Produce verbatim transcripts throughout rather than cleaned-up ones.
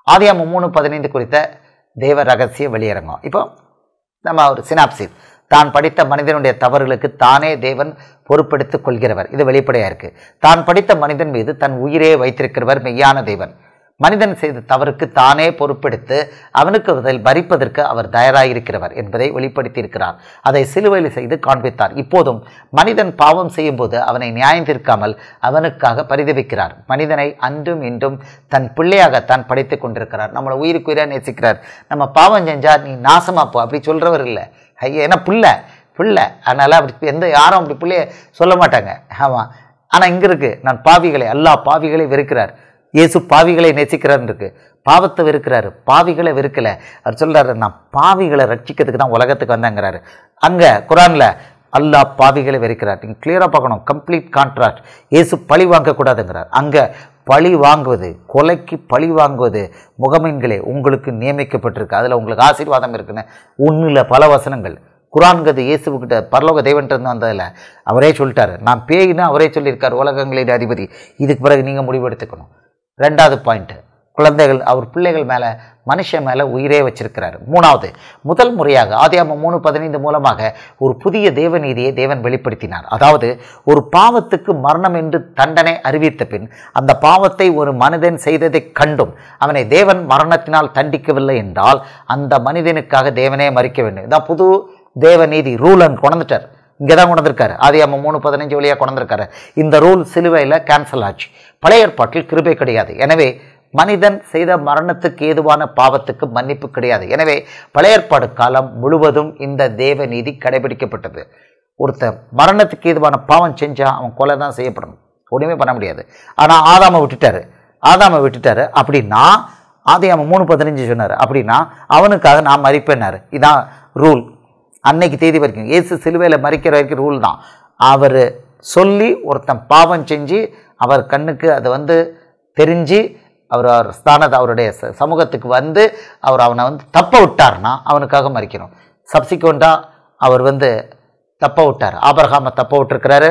ஆதியாகமம் மூணு பதினைந்து குறித்த தேவ ரகசிய வெளியரங்கம். இப்போ நம்ம ஒரு சினாப்சிஸ், தான் படித்த மனிதனுடைய தவறுகளுக்கு தானே தேவன் பொறுப்பெடுத்துக் கொள்கிறவர். இது வெளிப்படையா இருக்கு. தான் படித்த மனிதன் மீது தன் உயிரே வைத்திருக்கிறவர் மெய்யான தேவன். மனிதன் செய்த தவறுக்கு தானே பொறுப்பெடுத்து அவனுக்கு பதில் பறிப்பதற்கு அவர் தயாராயிருக்கிறவர் என்பதை வெளிப்படுத்தி இருக்கிறார். அதை சிலுவையில் செய்து காண்பித்தார். இப்போதும் மனிதன் பாவம் செய்யும் போது அவனை நியாயம் தீர்க்காமல் அவனுக்காக பரிதவிக்கிறார். மனிதனை அன்றும் இன்றும் தன் பிள்ளையாகத்தான் படைத்துக் கொண்டிருக்கிறார். நம்மளை உயிருக்கு உயிராக நேசிக்கிறார். நம்ம பாவம் செஞ்சா நீ நாசமாப்போ அப்படி சொல்றவர் இல்லை. ஐயா, ஏன்னா பிள்ளை பிள்ளை அதனால அப்படி எந்த யாரும் அப்படி பிள்ளைய சொல்ல மாட்டாங்க. ஆமாம், ஆனால் இங்கே இருக்கு, நான் பாவிகளை எல்லா பாவிகளை வெறுக்கிறார். இயேசு பாவிகளை நேசிக்கிறார் இருக்கு. பாவத்தை வெறுக்கிறாரு, பாவிகளை வெறுக்கல. அவர் சொல்றாரு, நான் பாவிகளை ரட்சிக்கிறதுக்கு தான் உலகத்துக்கு வந்தேங்கிறாரு. அங்க குரான்ல அல்லாஹ் பாவிகளை வெறுக்கிறார். நீங்க கிளியரா பார்க்கணும், கம்ப்ளீட் கான்ட்ராஸ்ட். இயேசு பழி வாங்கக்கூடாதுங்கிறார். அங்க பழி வாங்குவது, கொலைக்கு பழி வாங்குவது முகமீன்களே உங்களுக்கு நியமிக்கப்பட்டிருக்கு, அதில் உங்களுக்கு ஆசீர்வாதம் இருக்குன்னு ஒன்றுல பல வசனங்கள். குரான்கிறது இயேசுக்கிட்ட பரலோக தேவன்ட்டு வந்ததில்ல, அவரே சொல்லிட்டாரு. நான் பேயின்னு அவரே சொல்லியிருக்காரு, உலகங்களின் அதிபதி. இதுக்கு பிறகு நீங்கள் முடிவெடுத்துக்கணும். ரெண்டாவது பாயிண்ட், குழந்தைகள் அவர் பிள்ளைகள் மேலே மனுஷன் மேலே உயிரே வச்சிருக்கிறாரு. மூணாவது, முதல் முறையாக ஆதியாகமம் மூணு பதினைந்து மூலமாக ஒரு புதிய தேவநீதியை தேவன் வெளிப்படுத்தினார். அதாவது ஒரு பாவத்துக்கு மரணம் என்று தண்டனை அறிவித்த பின் அந்த பாவத்தை ஒரு மனிதன் செய்ததை கண்டும் அவனை தேவன் மரணத்தினால் தண்டிக்கவில்லை என்றால் அந்த மனிதனுக்காக தேவனே மறிக்க வேண்டும். இதான் புது தேவநீதி ரூலன் கொண்டிருக்கார். இங்கே தான் கொண்டிருக்காரு. ஆதியாகமம் மூணு பதினஞ்சு வழியாக கொண்டிருக்காரு. இந்த ரூல் சிலுவையில் கேன்சல் ஆச்சு. பழைய ஏற்பாட்டில் கிருபை கிடையாது. எனவே மனிதன் செய்த மரணத்துக்கு ஏதுவான பாவத்துக்கு மன்னிப்பு கிடையாது. எனவே பழைய ஏற்பாடு காலம் முழுவதும் இந்த தேவ நீதி கடைபிடிக்கப்பட்டது. ஒருத்தன் மரணத்துக்கு ஏதுவான பாவம் செஞ்சா அவன் கொலை தான் செய்யப்படணும், ஒன்றுமே பண்ண முடியாது. ஆனால் ஆதாமை விட்டுட்டாரு ஆதாமை விட்டுட்டாரு அப்படின்னா ஆதியாகமம் மூணு பதினஞ்சு சொன்னார். அப்படின்னா அவனுக்காக நான் மறிப்பேன்னாரு. இதான் ரூல். அன்னைக்கு தேதி வரைக்கும் இயேசு சிலுவையில் மறிக்கிற வரைக்கும் ரூல் தான். அவர் சொல்லி ஒருத்தன் பாவம் செஞ்சு அவர் கண்ணுக்கு அது வந்து தெரிஞ்சு அவர் அவர் ஸ்தானத்தை அவருடைய சமூகத்துக்கு வந்து அவர் அவனை வந்து தப்ப விட்டார்னா அவனுக்காக மறிக்கணும். சப்சிக்வெண்ட்டாக அவர் வந்து தப்ப விட்டார். ஆபிரகாமை தப்ப விட்டுருக்கிறாரு,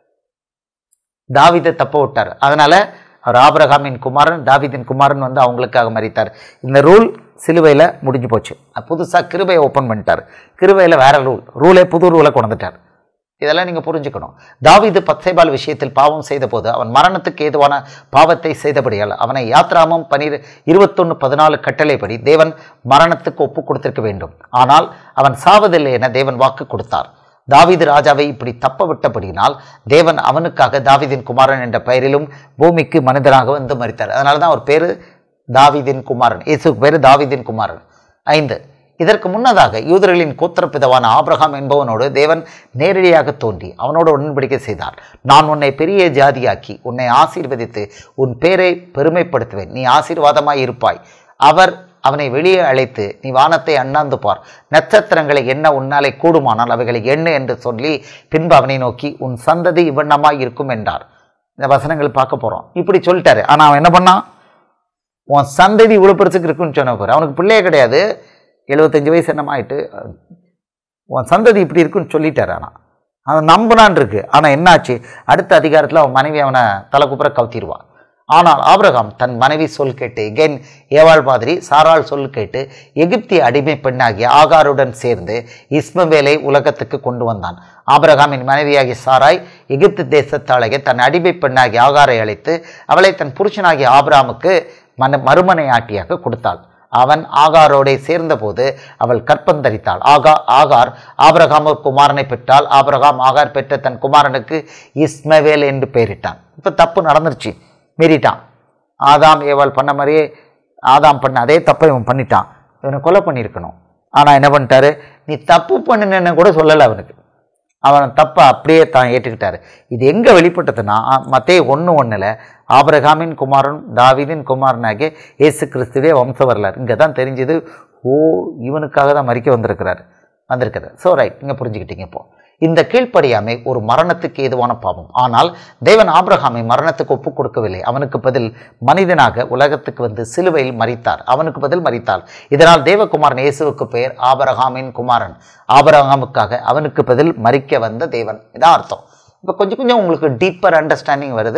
தாவீதை தப்ப விட்டார். அதனால அவர் ஆபிரகாமின் குமாரன், தாவீதின் குமாரன் வந்து அவங்களுக்காக மறித்தார். இந்த ரூல் சிலுவையில் முடிஞ்சு போச்சு. புதுசாக கிருபையை ஓப்பன் பண்ணிட்டார். கிருபையில் வேற ரூல் ரூலே புது ரூலை கொண்டுட்டார். இதெல்லாம் நீங்கள் புரிஞ்சுக்கணும். தாவீது பத்சேபாள் விஷயத்தில் பாவம் செய்த போது அவன் மரணத்துக்கு ஏதுவான பாவத்தை செய்தபடியால் அவனை யாத்ராமம் பனிர் இருபத்தொன்று பதினாலு கட்டளைப்படி தேவன் மரணத்துக்கு ஒப்பு கொடுத்திருக்க வேண்டும். ஆனால் அவன் சாவதில்லை என தேவன் வாக்கு கொடுத்தார். தாவீது ராஜாவை இப்படி தப்ப விட்டபடியினால் தேவன் அவனுக்காக தாவீதின் குமாரன் என்ற பெயரிலும் பூமிக்கு மனிதனாக வந்து மரித்தார். அதனால தான் அவர் பேரு தாவீதின் குமாரன். இயேசுக்கு பேரு தாவீதின் குமாரன். ஐந்து, இதற்கு முன்னதாக யூதர்களின் கோத்திரப்பிதவான ஆபிரகாம் என்பவனோடு தேவன் நேரடியாக தோன்றி அவனோடு உடன்படிக்கை செய்தார். நான் உன்னை பெரிய ஜாதியாக்கி உன்னை ஆசீர்வதித்து உன் பேரை பெருமைப்படுத்துவேன், நீ ஆசீர்வாதமாய் இருப்பாய். அவர் அவனை வெளியே அழைத்து நீ வானத்தை அண்ணாந்து பார், நட்சத்திரங்களை எண்ண உன்னாலே கூடுமானால் அவைகளை எண்ணு என்று சொல்லி பின்பு அவனை நோக்கி உன் சந்ததி இவ்வண்ணமாய் இருக்கும் என்றார். இந்த வசனங்கள் பார்க்க போகிறோம். இப்படி சொல்லிட்டாரு. ஆனால் அவன் என்ன பண்ணான்? உன் சந்ததி இவ்வளோ பெருசுக்கு இருக்குன்னு சொன்ன போகிற அவனுக்கு பிள்ளையே கிடையாது, எழுபத்தஞ்சு வயசு என்னமாயிட்டு, உன் சந்ததி இப்படி இருக்குன்னு சொல்லிட்டார். ஆனால் அவன் நம்பினான் இருக்கு. ஆனால் என்னாச்சு? அடுத்த அதிகாரத்தில் அவன் மனைவி அவனை தலை குப்புற கவுத்திடுவான். ஆனால் ஆபிரகாம் தன் மனைவி சொல் கேட்டு எகென் ஏவாள் மாதிரி சாராள் சொல் கேட்டு எகிப்திய அடிமை பெண்ணாகிய ஆகாருடன் சேர்ந்து இஸ்மவேலை உலகத்துக்கு கொண்டு வந்தான். ஆபிரகாமின் மனைவியாகிய சாராய் எகிப்து தேசத்தாளைய தன் அடிமை பெண்ணாகிய ஆகாரை அழைத்து அவளை தன் புருஷனாகிய ஆபிரகாமுக்கு மன மறுமனையாட்டியாக கொடுத்தாள். அவன் ஆகாரோடே சேர்ந்தபோது அவள் கற்பந்தரித்தாள். ஆகா ஆகார் ஆபிரகாம் ஒரு குமாரனை பெற்றாள். ஆபிரகாம் ஆகார் பெற்ற தன் குமாரனுக்கு இஸ்மவேல் என்று பெயரிட்டான். இப்போ தப்பு நடந்துருச்சு, மீறிட்டான். ஆதாம் ஏவாள் பண்ண மாதிரியே ஆதாம் பண்ண அதே தப்பை இவன் பண்ணிட்டான். இவனை கொலை பண்ணியிருக்கணும். ஆனால் என்ன பண்ணிட்டாரு? நீ தப்பு பண்ணுன்னு கூட சொல்லலை அவனுக்கு. அவன் தப்பை அப்படியே தான் ஏற்றுக்கிட்டாரு. இது எங்கே வெளிப்பட்டதுன்னா மத்தேயு ஒன்று ஒன்றில் ஆபிரகாமின் குமாரன் தாவீதின் குமாரனாகிய இயேசு கிறிஸ்துவே வம்ச வரலாறு. இங்கே தான் தெரிஞ்சது, ஓ இவனுக்காக தான் மறிக்க வந்திருக்கிறாரு வந்திருக்கிறார் ஸோ ரைட், நீங்கள் புரிஞ்சுக்கிட்டீங்க. இப்போ இந்த கீழ்ப்படியாமை ஒரு மரணத்துக்கு ஏதுவான பாவம். ஆனால் தேவன் ஆபிரகாமை மரணத்துக்கு ஒப்புக் கொடுக்கவில்லை. அவனுக்கு பதில் மனிதனாக உலகத்துக்கு வந்து சிலுவையில் மரித்தார். அவனுக்கு பதில் மரித்தார். இதனால் தேவகுமாரன் இயேசுவுக்கு பெயர் ஆபிரகாமின் குமாரன். ஆபிரகாமுக்காக அவனுக்கு பதில் மரிக்க வந்த தேவன். இதான் அர்த்தம். இப்போ கொஞ்சம் கொஞ்சம் உங்களுக்கு டீப்பர் அண்டர்ஸ்டாண்டிங் வருது.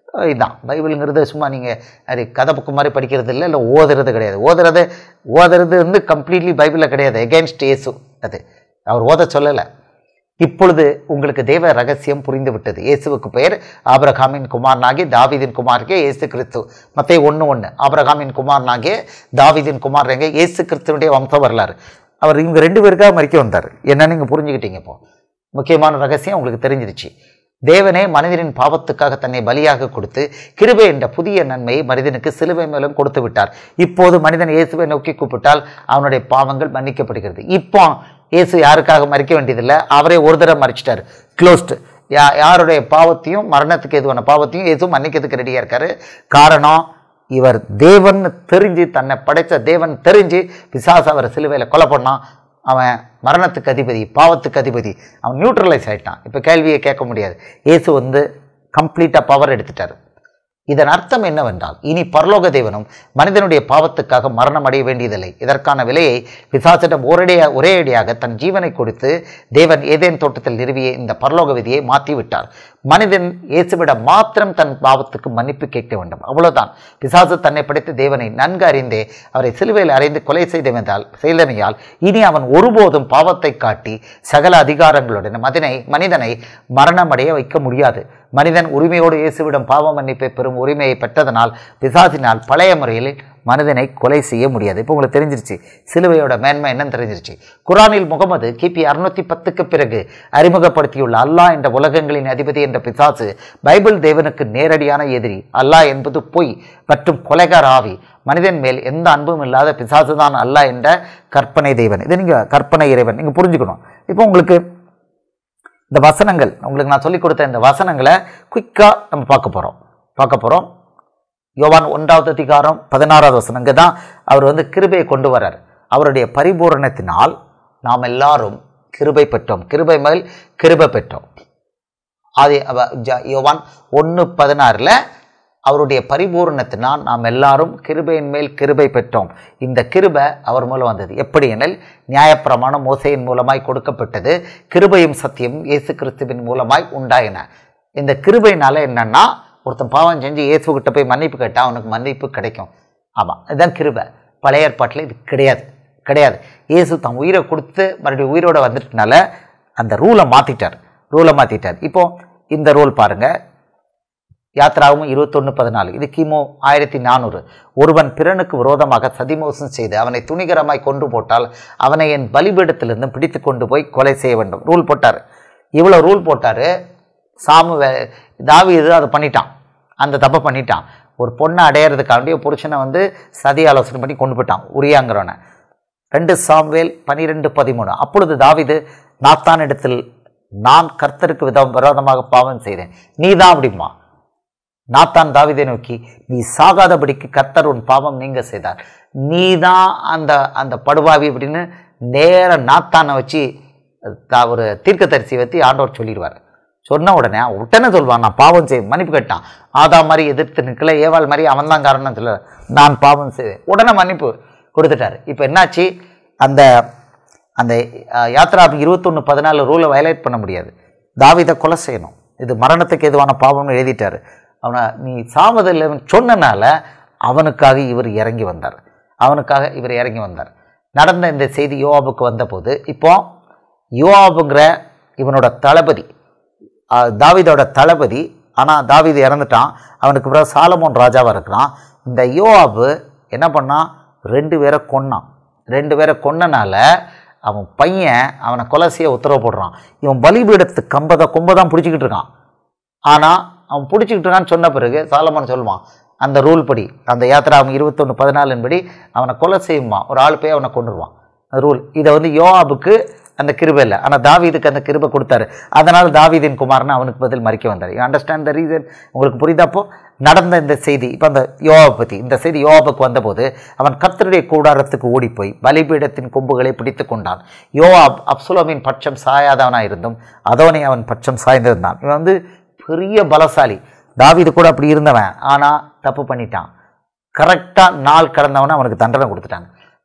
இதுதான் பைபிளுங்கிறது சும்மா நீங்கள் அது கதை புக்கு மாதிரி படிக்கிறது இல்லை, இல்லை ஓதுறது கிடையாது. ஓதுறது ஓதுறது வந்து கம்ப்ளீட்லி பைபிளில் கிடையாது, எகென்ஸ்ட் இயேசு. அது அவர் ஓத சொல்லலை. இப்பொழுது உங்களுக்கு தேவ ரகசியம் புரிந்து விட்டது. இயேசுவுக்கு பெயர் ஆபிரகாமின் குமாரனாகிய தாவீதின் குமாரனாகிய இயேசு கிறிஸ்து. மத்தேயு ஒன்று ஒன்று ஆபிரகாமின் குமாரனாகிய தாவீதின் குமாரனாகிய இயேசு கிறிஸ்துவனுடைய வம்ச வரலாறு. அவர் இவங்க ரெண்டு பேருக்காக மறிக்க வந்தார். என்னன்னு நீங்கள் புரிஞ்சுக்கிட்டீங்க. இப்போ முக்கியமான ரகசியம் உங்களுக்கு தெரிஞ்சிருச்சு. தேவனே மனிதனின் பாவத்துக்காக தன்னை பலியாக கொடுத்து கிருபை என்ற புதிய நன்மையை மனிதனுக்கு சிலுவை மூலம் கொடுத்து விட்டார். இப்போது மனிதன் இயேசுவை நோக்கி கூப்பிட்டால் அவனுடைய பாவங்கள் மன்னிக்கப்படுகிறது. இப்போ இயேசு யாருக்காக மறிக்க வேண்டியதில்லை, அவரே ஒரு தடவை மறிச்சிட்டார். க்ளோஸ்டு. யா யாருடைய பாவத்தையும் மரணத்துக்கு எதுவான பாவத்தையும் இயேசு மன்னிக்கிறதுக்கு ரெடியாக இருக்காரு. காரணம், இவர் தேவன் தெரிஞ்சு, தன்னை படைத்த தேவன் தெரிஞ்சு பிசாசு அவரை சிலுவையில் கொலை பண்ணான். அவன் மரணத்துக்கு அதிபதி, பாவத்துக்கு அதிபதி, அவன் நியூட்ரலைஸ் ஆகிட்டான். இப்போ கேள்வியை கேட்க முடியாது. இயேசு வந்து கம்ப்ளீட்டாக பவர் எடுத்துட்டார். இதன் அர்த்தம் என்னவென்றால், இனி பரலோக தேவனும் மனிதனுடைய பாவத்துக்காக மரணம் அடைய வேண்டியதில்லை. இதற்கான விலையை பிசாசிடம் ஒரே ஒரே அடியாக தன் ஜீவனை கொடுத்து தேவன் ஏதேன் தோட்டத்தில் நிறுவிய இந்த பரலோக விதியை மாற்றிவிட்டார். மனிதன் இயேசுவிடம் மாத்திரம் தன் பாவத்துக்கு மன்னிப்பு கேட்க வேண்டும், அவ்வளவுதான். பிசாசு தன்னை படைத்த தேவனை நன்கு அறிந்தே அவரை சிலுவையில் அறைந்து கொலை செய்தவென்றால் செய்தமையால் இனி அவன் ஒருபோதும் பாவத்தை காட்டி சகல அதிகாரங்களுடன் மனிதனை மனிதனை மரணமடைய வைக்க முடியாது. மனிதன் உரிமையோடு இயேசுவிடம் பாவ மன்னிப்பை பெறும் உரிமையை பெற்றதனால் பிசாசினால் பழைய முறையில் மனிதனை கொலை செய்ய முடியாது. இப்போ உங்களுக்கு தெரிஞ்சிருச்சு சிலுவையோட மேன்மை என்னன்னு தெரிஞ்சிருச்சு. குரானில் முகமது கிபி அறுநூத்தி பத்துக்கு பிறகு அறிமுகப்படுத்தியுள்ள அல்லாஹ் என்ற உலகங்களின் அதிபதி என்ற பிசாசு பைபிள் தேவனுக்கு நேரடியான எதிரி. அல்லாஹ் என்பது பொய் மற்றும் கொலைகார ஆவி. மனிதன் மேல் எந்த அன்பும் இல்லாத பிசாசு தான் அல்லாஹ் என்ற கற்பனை தேவன். இதை நீங்கள் கற்பனை இறைவன் நீங்கள் புரிஞ்சுக்கணும். இப்போ உங்களுக்கு இந்த வசனங்கள், உங்களுக்கு நான் சொல்லிக் கொடுத்த இந்த வசனங்களை குயிக்காக நம்ம பார்க்க போகிறோம் பார்க்க போகிறோம் யோவான் ஒன்றாவது அதிகாரம் பதினாறாவது வசனம். இங்கே தான் அவர் வந்து கிருபையை கொண்டு வர்றார். அவருடைய பரிபூரணத்தினால் நாம் எல்லாரும் கிருபை பெற்றோம், கிருபை மேல் கிருபை பெற்றோம். அது யோவான் ஒன்று பதினாறில் அவருடைய பரிபூரணத்தினால் நாம் எல்லாரும் கிருபையின் மேல் கிருபை பெற்றோம். இந்த கிருபை அவர் மூலம் வந்தது. எப்படி எனில் நியாயப்பிரமாணம் மோசையின் மூலமாய் கொடுக்கப்பட்டது, கிருபையும் சத்தியமும் இயேசு கிறிஸ்துவின் மூலமாய் உண்டாயின. இந்த கிருபையினால என்னன்னா, ஒருத்தன் பாவம் செஞ்சு இயேசுகிட்ட போய் மன்னிப்பு கேட்டால் அவனுக்கு மன்னிப்பு கிடைக்கும். ஆமாம், இதுதான் கிருபை. பழைய ஏற்பாட்டில் இது கிடையாது கிடையாது இயேசு தன் உயிரை கொடுத்து மறுபடியும் உயிரோடு வந்துட்டனால அந்த ரூலை மாற்றிட்டார் ரூலை மாற்றிட்டார் இப்போ இந்த ரூல் பாருங்கள். யாத்ராவும் இருபத்தொன்று பதினாலு. இது கிமு ஆயிரத்தி நானூறு. ஒருவன் பிறனுக்கு விரோதமாக சதிமோசம் செய்து அவனை துணிகரமாய் கொண்டு போட்டால் அவனை என் பலிபீடத்திலிருந்து பிடித்து கொண்டு போய் கொலை செய்ய வேண்டும். ரூல் போட்டார். இவ்வளோ ரூல் போட்டார். சாமு தாவீது அதை பண்ணிட்டான், அந்த தப்பை பண்ணிட்டான். ஒரு பொண்ணை அடையிறதுக்காண்டி புருஷனை வந்து சதி ஆலோசனை பண்ணி கொண்டு போயிட்டான் உரியாங்கிறவனை. ரெண்டு சாமுவேல் பனிரெண்டு பதிமூணு. அப்பொழுது தாவீது நாத்தான் இடத்தில், நான் கர்த்தருக்கு வித விரோதமாக பாவம் செய்தேன், நீ தான் அப்படிமா. நாத்தான் தாவீதை நோக்கி, நீ சாகாதபடிக்கு கர்த்தர் உன் பாவம் நீங்க செய்தார், நீ தான் அந்த அந்த படுபாவி அப்படின்னு நேர நாத்தானை வச்சு ஒரு தீர்க்கதரிசி வச்சு ஆண்டவர் சொல்லிடுவார். சொன்ன உடனே உடனே சொல்வான், நான் பாவம் செய்வேன், மன்னிப்பு கேட்டான். ஆதா மாதிரி எதிர்த்து நிற்கல, ஏவாள் மாதிரி அவன் தான் காரணம் சொல்ல, நான் பாவம் செய்வேன், உடனே மன்னிப்பு கொடுத்துட்டாரு. இப்போ என்னாச்சு, அந்த அந்த யாத்ராபி இருபத்தொன்று பதினாலு ரூலை வயலேட் பண்ண முடியாது. தாவீதை கொலை செய்யணும், இது மரணத்துக்கு எதுவான பாவம்னு எழுதிட்டாரு. அவனை நீ சாவதில்லை சொன்னனால அவனுக்காக இவர் இறங்கி வந்தார் அவனுக்காக இவர் இறங்கி வந்தார் நடந்த இந்த செய்தி யோவாபுக்கு வந்தபோது, இப்போ யோவாபுங்கிற இவனோட தளபதி, தாவீதோட தளபதி, ஆனால் தாவீது இறந்துட்டான். அவனுக்கு பிறகு சாலமோன் ராஜாவாக இருக்கிறான். இந்த யோவாபு என்ன பண்ணான், ரெண்டு பேரை கொன்னான். ரெண்டு பேரை கொன்னனால அவன் பையன் அவனை கொலை செய்ய உத்தரவு போடுறான். இவன் பலிபீடத்து கம்பதை கொம்பை தான் பிடிச்சிக்கிட்டு இருக்கான். ஆனால் அவன் பிடிச்சிக்கிட்டு இருக்கான்னு சொன்ன பிறகு சாலமோன் சொல்லுவான், அந்த ரூல் படி, அந்த யாத்ராவும் இருபத்தொன்று பதினாலின் படி அவனை கொலை செய்யுமா, ஒரு ஆள் போய் அவனை கொண்டுருவான். அந்த ரூல். இதை வந்து யோவாபுக்கு அந்த கிருபை இல்லை, ஆனால் தாவீதுக்கு அந்த கிருபை கொடுத்தாரு. அதனால் தாவீதின் குமாரன் அவனுக்கு பதில் மறிக்க வந்தார். You understand the reason? உங்களுக்கு புரியுதாப்போ நடந்த இந்த செய்தி. இப்போ அந்த யோவாபை பற்றி இந்த செய்தி யோவாபுக்கு வந்தபோது அவன் கர்த்தருடைய கூடாரத்துக்கு ஓடிப்போய் பலிபீடத்தின் கொம்புகளை பிடித்து கொண்டான். யோவாப் அப்சலோமின் பட்சம் சாயாதவனாக இருந்தும் அதோனை அவன் பட்சம் சாய்ந்திருந்தான். இவன் வந்து பெரிய பலசாலி. தாவீது கூட அப்படி இருந்தவன், ஆனால் தப்பு பண்ணிட்டான். கரெக்டாக நாள் கடந்தவனை அவனுக்கு தண்டனை கொடுத்துட்டாங்க.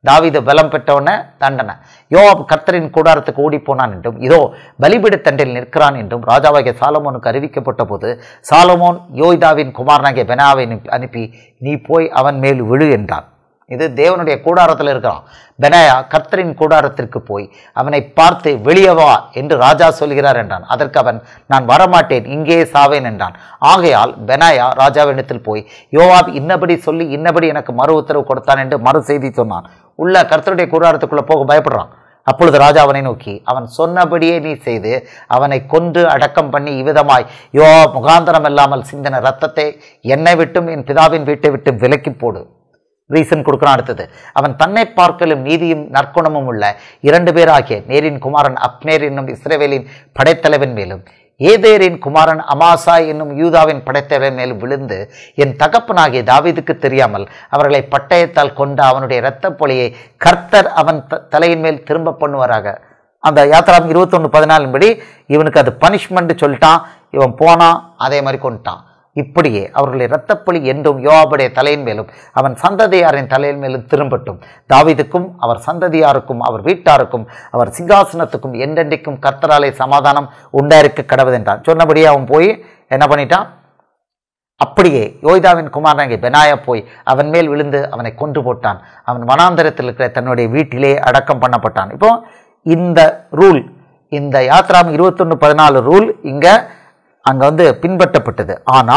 தாவீது பலம் பெற்றவன தண்டனை. யோவாப் கர்த்தரின் கூடாரத்துக்கு ஓடி போனான் என்றும் இதோ பலிபீடத்தண்டில் நிற்கிறான் என்றும் ராஜாவாகிய சாலமோனுக்கு அறிவிக்கப்பட்ட போது சாலமோன் யோய்தாவின் குமாரனாகிய பெனாவை அனுப்பி நீ போய் அவன் மேல் விழு என்றான். இது தேவனுடைய கூடாரத்தில் இருக்கிறான். பெனாயா கர்த்தரின் கூடாரத்திற்கு போய் அவனை பார்த்து வெளியே வா என்று ராஜா சொல்கிறார் என்றான். அதற்கு அவன் நான் வரமாட்டேன், இங்கே சாவேன் என்றான். ஆகையால் பெனாயா ராஜாவினிடத்தில் போய் யோவாப் இன்னபடி சொல்லி இன்னபடி எனக்கு மறு உத்தரவு கொடுத்தான் என்று மறு செய்தி சொன்னான். உள்ள கர்த்தருடைய கூடாரத்துக்குள்ள போக பயப்படுறான். அப்பொழுது ராஜா அவனை நோக்கி அவன் சொன்னபடியே நீ செய்து அவனை கொன்று அடக்கம் பண்ணி இவ்விதமாய் யோவாப் முகாந்தரம் இல்லாமல் சிந்தின இரத்தத்தை என்னை விட்டும் என் பிதாவின் வீட்டை விட்டு விலக்கி போடு. ரீசன் கொடுக்குறான். அடுத்தது அவன் தன்னை பார்க்கலும் நீதியும் நற்குணமும் உள்ள இரண்டு பேராகிய நேரின் குமாரன் அப்னேர் என்னும் இஸ்ரவேலின் படைத்தலைவன் மேலும் ஏதேரின் குமாரன் அமாசா என்னும் யூதாவின் படைத்தலைவன் மேலும் விழுந்து என் தகப்பனாகிய தாவீதுக்கு தெரியாமல் அவர்களை பட்டயத்தால் கொண்ட அவனுடைய இரத்த பொழியை கர்த்தர் அவன் தலையின் மேல் திரும்ப பண்ணுவாராக. அந்த யாத்திராம் இருபத்தொன்று பதினாலின் படி இவனுக்கு அது பனிஷ்மெண்ட் சொல்லிட்டான். இவன் போனான், அதே மாதிரி கொண்டுட்டான். இப்படியே அவர்களுடைய இரத்தப்பொழி என்றும் யோவாபுடைய தலையின் மேலும் அவன் சந்ததியாரின் தலையின் மேலும் திரும்பட்டும். தாவீதுக்கும் அவர் சந்ததியாருக்கும் அவர் வீட்டாருக்கும் அவர் சிங்காசனத்துக்கும் என்றென்றைக்கும் கர்த்தராலே சமாதானம் உண்டாயிருக்க கடவுதென்றான். சொன்னபடியே அவன் போய் என்ன பண்ணிட்டான்? அப்படியே யோய்தாவின் குமாரனாகிய பெனாயா போய் அவன் மேல் விழுந்து அவனை கொன்று போட்டான். அவன் வனாந்தரத்தில் இருக்கிற தன்னுடைய வீட்டிலே அடக்கம் பண்ணப்பட்டான். இப்போ இந்த ரூல், இந்த யாத்ராம் இருபத்தொன்று பதினாலு ரூல் இங்க அங்க வந்து பின்பற்றப்பட்டது. ஆனா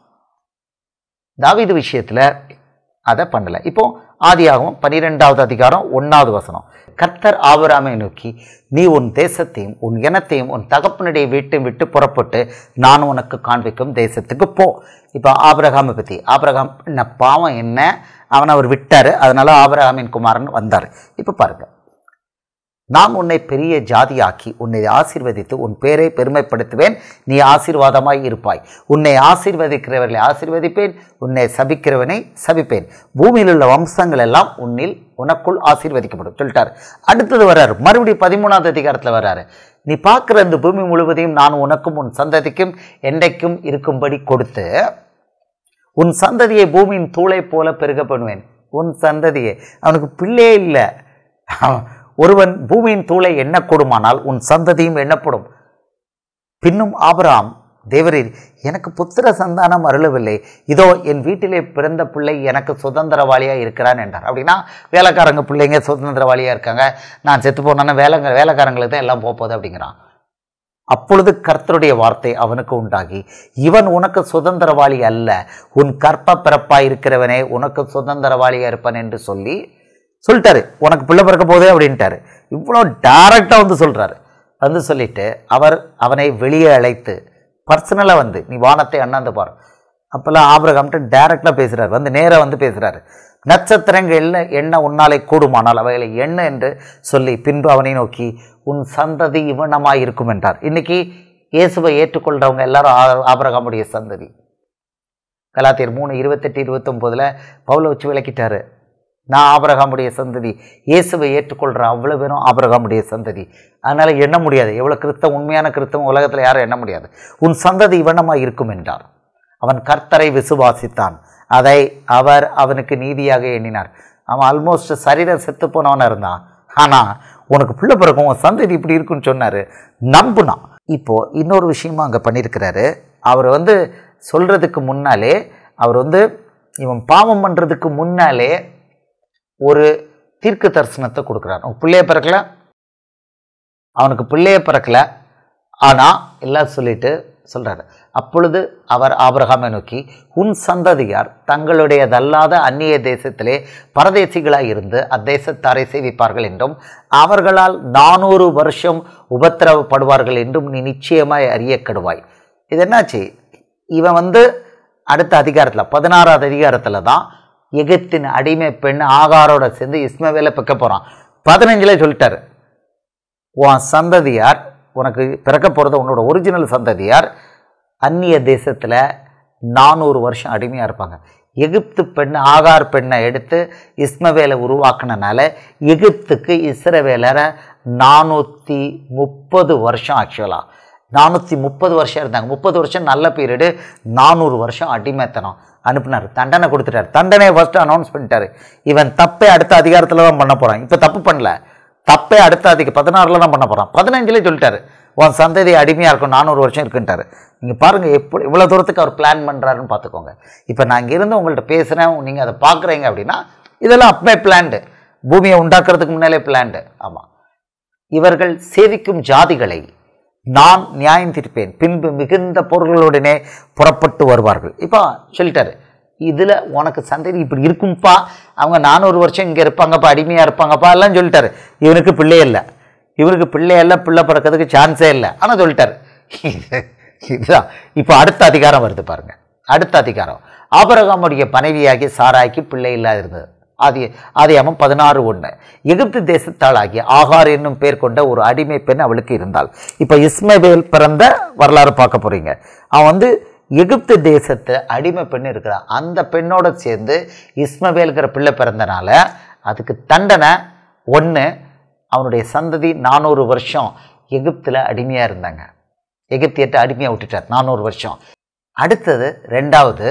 தாவீது விஷயத்துல அதை பண்ணல. இப்போ ஆதியாகமம் பனிரெண்டாவது அதிகாரம் ஒன்னாவது வசனம், கர்த்தர் ஆபிரகாமை நோக்கி நீ உன் தேசத்தையும் உன் இனத்தையும் உன் தகப்பனுடைய வீட்டையும் விட்டு புறப்பட்டு நான் உனக்கு காண்பிக்கும் தேசத்துக்கு போ. இப்போ ஆபிரகாமை பத்தி, ஆபிரகாம் என்ன பாவம் என்ன, அவன் அவர் விட்டாரு, அதனால ஆபிரகாமின் குமாரன் வந்தார். இப்போ பாருங்க, நான் உன்னை பெரிய ஜாதியாக்கி உன்னை ஆசீர்வதித்து உன் பேரை பெருமைப்படுத்துவேன், நீ ஆசீர்வாதமாய் இருப்பாய். உன்னை ஆசீர்வதிக்கிறவர்களை ஆசீர்வதிப்பேன், உன்னை சபிக்கிறவனை சபிப்பேன். பூமியில் உள்ள வம்சங்கள் எல்லாம் உன்னில் உனக்குள் ஆசீர்வதிக்கப்படும் சொல்லிட்டார். அடுத்தது வர்றாரு, மறுபடியும் பதிமூணாவது அதிகாரத்தில் வர்றாரு, நீ பார்க்குற இந்த பூமி முழுவதையும் நான் உனக்கும் உன் சந்ததிக்கும் என்றைக்கும் இருக்கும்படி கொடுத்து உன் சந்ததியை பூமியின் தூளை போல பெருக பண்ணுவேன். உன் சந்ததியை, அவனுக்கு பிள்ளையே இல்லை. ஒருவன் பூமியின் தூளை எண்ணக்கூடுமானால் உன் சந்ததியும் எண்ணப்படும். பின்னும் ஆபிரகாம் தேவரீர் எனக்கு புத்திர சந்தானம் அருளவில்லை, இதோ என் வீட்டிலே பிறந்த பிள்ளை எனக்கு சுதந்திரவாளியாக இருக்கிறான் என்றார். அப்படின்னா வேலைக்காரங்க பிள்ளைங்க சுதந்திரவாளியாக இருக்காங்க, நான் செத்து போனேன்னா வேலை வேலைக்காரங்களுக்கு தான் எல்லாம் போகுது அப்படிங்கிறான். அப்பொழுது கர்த்தருடைய வார்த்தை அவனுக்கு உண்டாகி இவன் உனக்கு சுதந்திரவாளி அல்ல, உன் கற்ப பிறப்பாய் இருக்கிறவனே உனக்கு சுதந்திரவாளியாக இருப்பான் என்று சொல்லி சொல்லிட்டாரு. உனக்கு பிள்ளை பிறக்க போதே அப்படின்ட்டாரு. இவ்வளோ டைரக்டாக வந்து சொல்கிறாரு. வந்து சொல்லிட்டு அவர் அவனை வெளியே அழைத்து பர்சனலாக வந்து நீ வானத்தை அண்ணாந்து பார். அப்போல்லாம் ஆபிரகாம்கிட்ட டைரக்டாக பேசுகிறார், வந்து நேராக வந்து பேசுகிறாரு. நட்சத்திரங்கள் எண்ண எண்ண உன்னாலே கூடுமானால் அவைகளை எண்ண என்று சொல்லி பின்பு அவனை நோக்கி உன் சந்ததி இவனமாய் இருக்கும் என்றார். இன்னைக்கு இயேசுவை ஏற்றுக்கொள்கிறவங்க எல்லாரும் ஆபிரகாமுடைய சந்ததி. கலாத்தியர் மூணு இருபத்தெட்டு இருபத்தொம்போதில் பவுலை வச்சு விளக்கிட்டாரு. நான் ஆபிரகாமுடைய சந்ததி, இயேசுவை ஏற்றுக்கொள்கிற அவ்வளோ பேரும் ஆபிரகாமுடைய சந்ததி. அதனால் எண்ண முடியாது, எவ்வளோ கிறிஸ்தவம் உண்மையான கிறிஸ்தவம் உலகத்தில் யாரும் எண்ண முடியாது. உன் சந்ததி இவனமாக இருக்கும் என்றார். அவன் கர்த்தரை விசுவாசித்தான், அதை அவர் அவனுக்கு நீதியாக எண்ணினார். அவன் ஆல்மோஸ்ட் சரீரம் செத்து போனவனாக இருந்தான். ஆனால் உனக்கு பிள்ளை பிறக்கும், உன் சந்ததி இப்படி இருக்குன்னு சொன்னார், நம்புனான். இப்போது இன்னொரு விஷயமும் அங்கே பண்ணியிருக்கிறாரு. அவர் வந்து சொல்கிறதுக்கு முன்னாலே, அவர் வந்து இவன் பாவம் பண்ணுறதுக்கு முன்னாலே ஒரு தீர்க்க தரிசனத்தை கொடுக்குறார். அவன் பிள்ளைய பிறக்கல, அவனுக்கு பிள்ளைய பிறக்கல, ஆனால் எல்லாம் சொல்லிட்டு சொல்கிறாரு. அப்பொழுது அவர் ஆபிரகாமை நோக்கி உன் சந்ததியார் தங்களுடையதல்லாத அந்நிய தேசத்திலே பரதேசிகளாய் இருந்து அத்தேசத்தாரை சேவிப்பார்கள் என்றும் அவர்களால் நானூறு வருஷம் உபத்திரவப்படுவார்கள் என்றும் நீ நிச்சயமாய் அறிய கெடுவாய். இது என்னாச்சு? இவன் வந்து அடுத்த அதிகாரத்தில் பதினாறாவது அதிகாரத்தில் தான் எகிப்தின் அடிமை பெண் ஆகாரோட சேர்ந்து இஸ்மவேலை பிறக்க போகிறான். பதினஞ்சில் சொல்லிட்டாரு, உன் சந்ததியார் உனக்கு பிறக்க போகிறது உன்னோட ஒரிஜினல் சந்ததியார் அந்நிய தேசத்தில் நானூறு வருஷம் அடிமையாக இருப்பாங்க. எகிப்து பெண் ஆகார் பெண்ணை எடுத்து இஸ்மவேலை உருவாக்குனனால எகிப்துக்கு இஸ்ரவேலரை நானூற்றி முப்பது வருஷம் ஆக்சுவலாக நானூற்றி முப்பது வருஷம் இருந்தாங்க. முப்பது வருஷம் நல்ல பீரியடு, நானூறு வருஷம் அடிமைத்தனம். அனுப்புனார், தண்டனை கொடுத்துட்டார். தண்டனையை ஃபஸ்ட்டு அனௌன்ஸ் பண்ணிட்டார். இவன் தப்பே அடுத்த அதிகாரத்தில் தான் பண்ண போகிறான். இப்போ தப்பு பண்ணல, தப்பே அடுத்த அதிக பதினாறில் தான் பண்ண போகிறான். பதினஞ்சுலேயே சொல்லிட்டாரு, உன் சந்ததி அடிமையாக இருக்கும், நானூறு வருஷம் இருக்குன்ட்டார். நீங்கள் பாருங்கள் எப்படி இவ்வளோ தூரத்துக்கு அவர் பிளான் பண்ணுறாருன்னு பார்த்துக்கோங்க. இப்போ நான் இங்கேருந்து உங்கள்கிட்ட பேசுகிறேன், நீங்கள் அதை பார்க்குறீங்க அப்படின்னா இதெல்லாம் அப்பவே பிளான்டு, பூமியை உண்டாக்குறதுக்கு முன்னாலே பிளான்டு. ஆமாம், இவர்கள் சேவிக்கும் ஜாதிகளை நான் நியாயம் தீர்ப்பேன், பின்பு மிகுந்த பொருள்களுடனே புறப்பட்டு வருவார்கள். இப்போ சொல்லிட்டாரு, இதில் உனக்கு சந்ததி இப்படி இருக்கும்பா, அவங்க நானூறு வருஷம் இங்கே இருப்பாங்கப்பா, அடிமையாக இருப்பாங்கப்பா எல்லாம் சொல்லிட்டாரு. இவனுக்கு பிள்ளை இல்லை, இவனுக்கு பிள்ளை இல்லை, பிள்ளை பிறக்கிறதுக்கு சான்ஸே இல்லை. ஆனால் சொல்லிட்டாரு. இதுதான் இப்போ அடுத்த அதிகாரம் வருது பாருங்க. அடுத்த அதிகாரம், ஆபிரகாமுடைய மனைவியாகிய சாராய்க்கு பிள்ளை இல்லாது இருந்தது. ஆதி ஆதியாகமம் பதினாறு ஒன்று. எகிப்து தேசத்தாளாகிய ஆகார் என்னும் பேர் கொண்ட ஒரு அடிமை பெண் அவளுக்கு இருந்தாள். இப்போ இஸ்மவேல் பிறந்த வரலாறு பார்க்க போறீங்க. அவன் வந்து எகிப்து தேசத்து அடிமை பெண் இருக்கிறான். அந்த பெண்ணோட சேர்ந்து இஸ்மவேலுங்கிற பிள்ளை பிறந்தனால அதுக்கு தண்டனை ஒன்று, அவனுடைய சந்ததி நானூறு வருஷம் எகிப்தில் அடிமையாக இருந்தாங்க. எகிப்தியத்தை அடிமையாக விட்டுட்டார் நானூறு வருஷம். அடுத்தது ரெண்டாவது,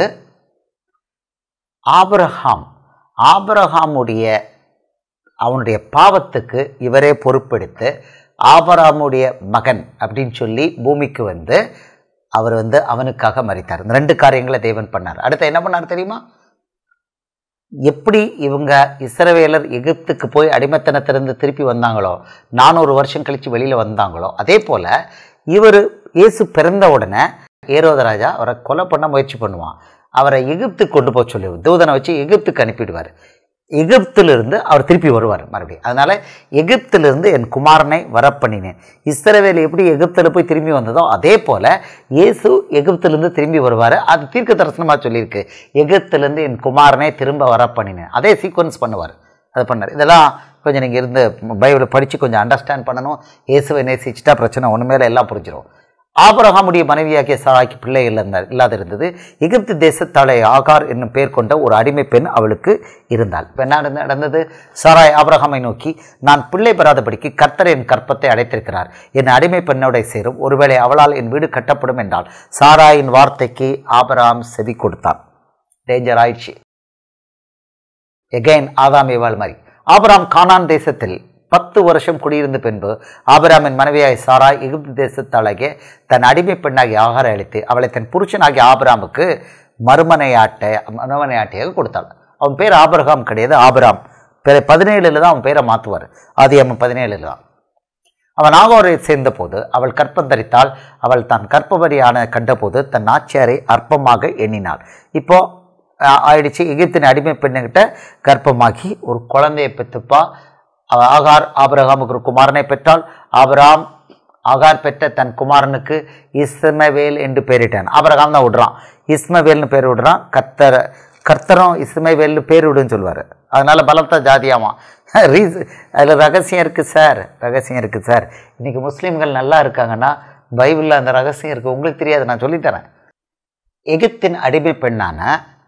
ஆபிரகாம் ஆபிரகாமுடைய அவனுடைய பாவத்துக்கு இவரே பொறுப்பெடுத்து ஆபிரகாமுடைய மகன் அப்படின்னு சொல்லி பூமிக்கு வந்து அவர் வந்து அவனுக்காக மரித்தார். இந்த ரெண்டு காரியங்களை தேவன் பண்ணார். அடுத்து என்ன பண்ணார் தெரியுமா? எப்படி இவங்க இஸ்ரவேலர் எகிப்துக்கு போய் அடிமைத்தனத்திலிருந்து திருப்பி வந்தாங்களோ, நானூறு வருஷம் கழித்து வெளியில் வந்தாங்களோ, அதே போல் இவர் இயேசு பிறந்த உடனே ஏரோது ராஜா அவரை கொலை பண்ண முயற்சி பண்ணுவான். அவரை எகிப்துக்கு கொண்டு போக சொல்லி தூதனை வச்சு எகிப்துக்கு அனுப்பிடுவார். எகிப்திலிருந்து அவர் திருப்பி வருவார் மறுபடியும். அதனால் எகிப்திலிருந்து என் குமாரனை வரப்பண்ணினேன். இஸ்ரவேல் எப்படி எகிப்தில் போய் திரும்பி வந்ததோ அதே போல் இயேசு எகிப்திலிருந்து திரும்பி வருவார். அது தீர்க்க தரிசனமாக சொல்லியிருக்கு, எகிப்திலிருந்து என் குமாரனை திரும்ப வரப்பண்ணினேன். அதே சீக்வன்ஸ் பண்ணுவார், அது பண்ணார். இதெல்லாம் கொஞ்சம் நீங்கள் இருந்து பைபிளை படித்து கொஞ்சம் அண்டர்ஸ்டாண்ட் பண்ணணும். இயேசுவை நேசிச்சுட்டா பிரச்சனை ஒன்று மேலே எல்லாம் புரிஞ்சிடும். ஆபிரகாமுடைய மனைவியாகிய சாராய்க்கு பிள்ளை இல்லாத இல்லாத இருந்தது. எகிப்து தேசத்தாலே ஆகார் என்னும் பேர் கொண்ட ஒரு அடிமை பெண் அவளுக்கு இருந்தாள். இப்போ என்ன நடந்தது? சாராய் ஆபிரகாமை நோக்கி, நான் பிள்ளை பெறாதபடிக்கு கர்த்தர் என் கற்பத்தை அடைத்திருக்கிறார், என் அடிமை பெண்ணோட சேரும், ஒருவேளை அவளால் என் வீடு கட்டப்படும் என்றால். சாராயின் வார்த்தைக்கு ஆபிரகாம் செவி கொடுத்தான். டேஞ்சர் ஆயிடுச்சு. எகைன் ஆதாம் ஏவாள் மாதிரி. ஆபிரகாம் கானான் தேசத்தில் பத்து வருஷம் குடியிருந்த பின்பு ஆபிரகாமின் மனைவியாய் சாராய் எகிப்து தேசத்தாளாகிய தன் அடிமை பெண்ணாகிய ஆகாரை அளித்து அவளை தன் புருஷனாகிய ஆபிரகாமுக்கு மறுமனையாட்டை மறுமனையாட்டையாக கொடுத்தாள். அவன் பேர் ஆபிரகாம் கிடையாது, ஆபிராம். பேர் பதினேழுல தான் அவன் பேரை மாற்றுவார். ஆதியாகமம் பதினேழுல தான். அவன் ஆகாரை சேர்ந்த போது அவள் கற்பம் தரித்தாள். அவள் தான் கற்பவரியான கண்டபோது தன் நாச்சியாரை அற்பமாக எண்ணினாள். இப்போ ஆயிடுச்சு, எகிப்தின் அடிமை பெண்ணுகிட்ட கற்பமாகி ஒரு குழந்தையை பெற்றுப்பா. ஆகார் ஆபிரகாமுக்கு ஒரு குமாரனை பெற்றால். ஆபிரகாம் ஆகார் பெற்ற தன் குமாரனுக்கு இஸ்மவேல் என்று பெயரிட்டான். ஆபிரகாம் தான் விடுறான், இஸ்மவேல்னு பேர் விடுறான். கர்த்தர் கர்த்தரும் இஸ்மவேல்னு பேர் விடுன்னு சொல்லுவார். அதனால பலத்த ஜாதியாமா. ரீஸ் அதில் ரகசியம் இருக்குது சார், ரகசியம் இருக்குது சார். இன்றைக்கி முஸ்லீம்கள் நல்லா இருக்காங்கன்னா பைபிளில் அந்த ரகசியம் இருக்குது, உங்களுக்கு தெரியாது, நான் சொல்லித்தரேன். எகிப்தின் அடிமை பெண்ணான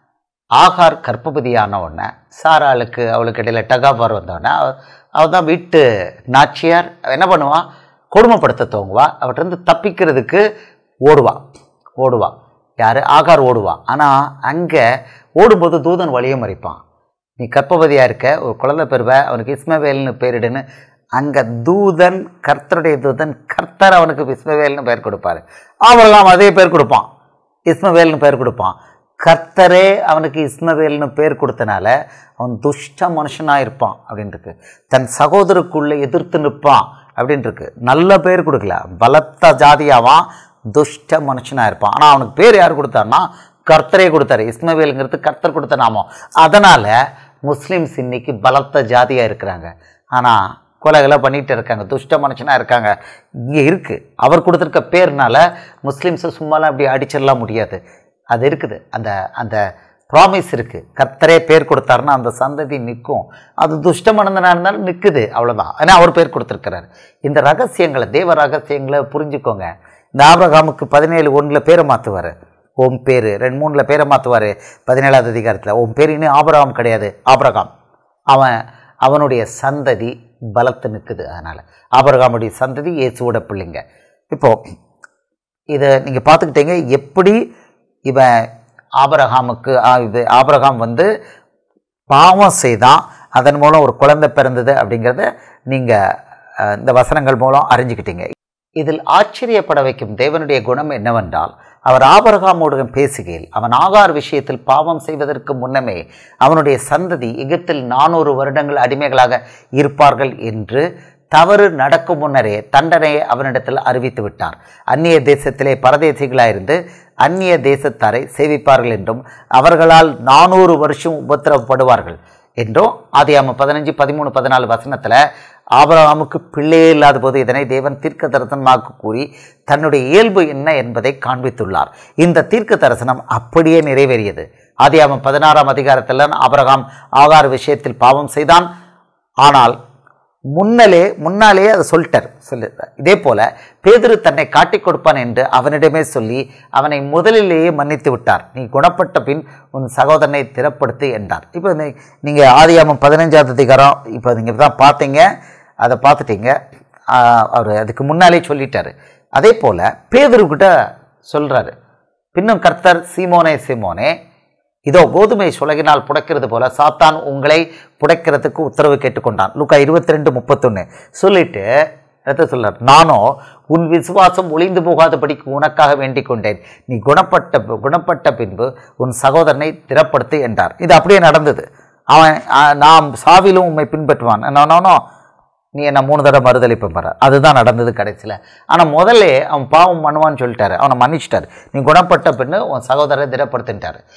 ஆகார் கர்ப்பவதியான உடனே சாராளுக்கு அவளுக்கு இடையில் டகாபார் வந்தோடனே அவள் தான் வீட்டு நாச்சியார் என்ன பண்ணுவான், கொடுமைப்படுத்த துவங்குவா. அவற்றிருந்து தப்பிக்கிறதுக்கு ஓடுவா ஓடுவா யார்? ஆகார் ஓடுவா. ஆனால் அங்கே ஓடும்போது தூதன் வழியை மறிப்பான். நீ கர்ப்பவதியாக இருக்க, ஒரு குழந்தை பெறுவ, அவனுக்கு இஸ்மவேல்னு பேரிடுன்னு. அங்கே தூதன், கர்த்தருடைய தூதன், கர்த்தர் அவனுக்கு இஸ்மவேல்னு பெயர் கொடுப்பார். அவரெல்லாம் அதே பேர் கொடுப்பான், இஸ்மவேல்னு பெயர் கொடுப்பான். கர்த்தரே அவனுக்கு இஸ்மவேல்னு பேர் கொடுத்தனால அவன் துஷ்ட மனுஷனாக இருப்பான் அப்படின்ட்டுருக்கு. தன் சகோதரருக்குள்ளே எதிர்த்து நிற்பான் அப்படின்ட்டுருக்கு. நல்ல பேர் கொடுக்கல, பலத்த ஜாதியாவான், துஷ்ட மனுஷனாக இருப்பான். ஆனால் அவனுக்கு பேர் யார் கொடுத்தாருன்னா கர்த்தரே கொடுத்தாரு. இஸ்மவேலுங்கிறது கர்த்தர் கொடுத்த நாமம். அதனால் முஸ்லீம்ஸ் இன்னைக்கு பலத்த ஜாதியாக இருக்கிறாங்க. ஆனால் கொலைகளை பண்ணிகிட்டு இருக்காங்க, துஷ்ட மனுஷனாக இருக்காங்க. இங்கே இருக்குது, அவர் கொடுத்துருக்க பேர்னால முஸ்லீம்ஸை சும்மாலாம் அப்படி அடிச்சிடலாம் முடியாது. அது இருக்குது, அந்த அந்த ப்ராமிஸ் இருக்குது. கர்த்தரே பேர் கொடுத்தாருன்னா அந்த சந்ததி நிற்கும். அது துஷ்ட மனிதனாக இருந்தாலும் நிற்குது, அவ்வளோதான். ஏன்னா அவர் பேர் கொடுத்துருக்கிறார். இந்த ரகசியங்களை, தேவ ரகசியங்களை புரிஞ்சுக்கோங்க. இந்த ஆபிரகாமுக்கு பதினேழு ஒன்றில் பேரை மாற்றுவார், ஓம் பேர். ரெண்டு மூணில் பேரை மாற்றுவார் பதினேழாவது அதிகாரத்தில். ஓம் பேர் இன்னும் ஆபிரகாம் கிடையாது, ஆபிரகாம். அவன் அவனுடைய சந்ததி பலத்து நிற்குது. அதனால் ஆபிரகாமுடைய சந்ததி இயேசுவோட பிள்ளைங்க. இப்போது இதை நீங்கள் பார்த்துக்கிட்டீங்க எப்படி இவன் ஆபிரகாமுக்கு இது ஆபிரகாம் வந்து பாவம் செய்தான், அதன் மூலம் ஒரு குழந்தை பிறந்தது அப்படிங்கிறத நீங்கள் இந்த வசனங்கள் மூலம் அறிஞ்சுக்கிட்டீங்க. இதில் ஆச்சரியப்பட வைக்கும் தேவனுடைய குணம் என்னவென்றால், அவர் ஆபிரகாமுடன் பேசுகையில் அவன் ஆகார் விஷயத்தில் பாவம் செய்வதற்கு முன்னமே அவனுடைய சந்ததி எகிப்தில் நானூறு வருடங்கள் அடிமைகளாக இருப்பார்கள் என்று தவறு நடக்கும் முன்னரே தண்டனையை அவனிடத்தில் அறிவித்து விட்டார். அந்நிய தேசத்திலே பரதேசிகளாயிருந்து அந்நிய தேசத்தாரை சேவிப்பார்கள் என்றும் அவர்களால் நானூறு வருஷம் உபத்திரவப்படுவார்கள் என்றும் ஆதியாகமம் பதினஞ்சு பதிமூணு பதினாலு வசனத்தில் ஆபிரகாமுக்கு பிள்ளையே இல்லாத போது இதனை தேவன் தீர்க்க தரிசனமாக கூறி தன்னுடைய இயல்பு என்ன என்பதை காண்பித்துள்ளார். இந்த தீர்க்க தரிசனம் அப்படியே நிறைவேறியது. ஆதியாகமம் பதினாறாம் அதிகாரத்தில் ஆபிரகாம் ஆகார் விஷயத்தில் பாவம் செய்தான். ஆனால் முன்னலே முன்னாலே அதை சொல்லிட்டார் சொல்லிட்டார் இதே போல பேதுரு தன்னை காட்டிக் கொடுப்பான் என்று அவனிடமே சொல்லி அவனை முதலிலேயே மன்னித்து விட்டார். நீ குணப்பட்ட பின் உன் சகோதரனை திறப்படுத்து என்றார். இப்போ நீங்கள் ஆதியாகமம் பதினஞ்சாவது அதிகாரம் இப்போ நீங்கள் தான் பார்த்தீங்க, அதை பார்த்துட்டீங்க. அவர் அதுக்கு முன்னாலே சொல்லிட்டார். அதே போல் பேதுருக்கிட்ட சொல்கிறாரு, பின்னும் கர்த்தர் சீமோனே சீமோனே இதோ கோதுமை சுலகினால் புடைக்கிறது போல சாத்தான் உங்களை புடைக்கிறதுக்கு உத்தரவு கேட்டுக்கொண்டான். லூக்கா இருபத்தி ரெண்டு முப்பத்தொன்று சொல்லிட்டு அடுத்து சொல்றார், நானோ உன் விசுவாசம் ஒளிந்து போகாதபடிக்கு உனக்காக வேண்டிக் கொண்டேன். நீ குணப்பட்ட குணப்பட்ட பின்பு உன் சகோதரனை திறப்படுத்து என்றார். இது அப்படியே நடந்தது. அவன் நாம் சாவிலும் உண்மை பின்பற்றுவான், நானோ நீ என்ன மூணு தடவை மறுதளிப்பேன் பாரு, அதுதான் நடந்தது கடைசியில். ஆனால் முதல்ல அவன் பாவம் பண்ணுவான்னு சொல்லிட்டாரு, அவனை மன்னிச்சிட்டாரு. நீ குணப்பட்ட பின்னு உன் சகோதரரை திடப்படுத்திட்டாரு.